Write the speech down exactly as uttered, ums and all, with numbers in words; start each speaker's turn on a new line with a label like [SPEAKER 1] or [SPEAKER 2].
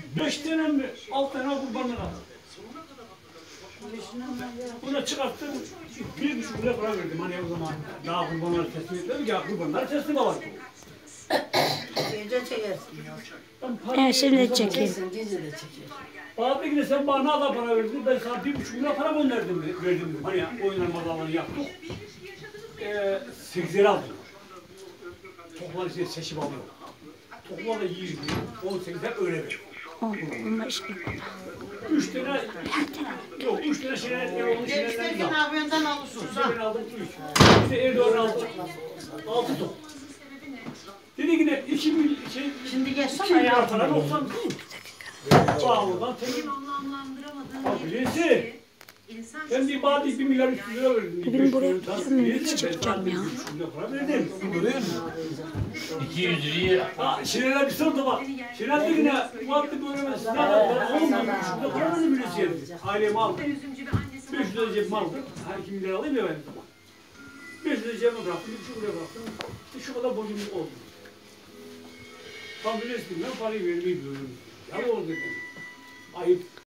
[SPEAKER 1] Beş tane mi? Altı tane kurbanlar aldım. Buna çıkarttım. Bir buçuk lira para verdim. Hani o zaman daha kurbanları teslim etmedim. Ya kurbanları teslim alalım.
[SPEAKER 2] Gece çekersin.
[SPEAKER 3] Evet, şimdi çekeyim.
[SPEAKER 2] Gece de çeker.
[SPEAKER 1] Abi yine sen bana ne kadar para verdin? Ben sana bir buçuk lira para gönderdim, verdim dedim. Hani oyunlar mazalarını yaptık. Ee, sekiz lira aldım. Toplar işte seçip alıyor. Toplar da yiyor. On sekiz hep öyle veriyor. Üç tane, yok üç tane şeyler olmuş.
[SPEAKER 2] Geçteki ne yapıyorsun alırsın.
[SPEAKER 1] Ben aldım üç. Bir de Erdoğan aldı. Altı top. Dedi yine iki bin şey,
[SPEAKER 2] Şimdi geçsene
[SPEAKER 1] iki bin lira
[SPEAKER 2] ya.
[SPEAKER 1] para doksan. Bağlıdan tek. Abiliyesi. Ben bir badi bir milyar üç yüz lira verdim.
[SPEAKER 3] Bugün buraya bir çekeceğim ya.
[SPEAKER 1] Para verdim.
[SPEAKER 4] Görüyor musun? iki yüz liraya.
[SPEAKER 1] Ha, Şirinler bir sordu bak. Şirinler de yine maddi böyle mesela ben on bin üç yüz lira para verdim bilirsin. Ailemi aldım. beş yüz lira cebime aldım. Her iki milyar alayım ya ben zaman. beş yüz lira cebime bıraktım, bir buçuk lira bıraktım. İşte şu kadar borcum oldu. Tam bilirsin ben parayı vermeyi biliyorum. Ya oğlum dedim. Ayıp.